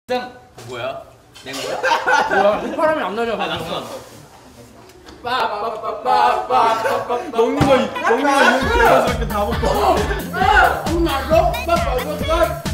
땡! 뭐야? 낸 거야? 뭐야? 휘파람이 안 나잖아. 났어. 먹는 거 이렇게 자연스럽게 다 먹고. 나 너?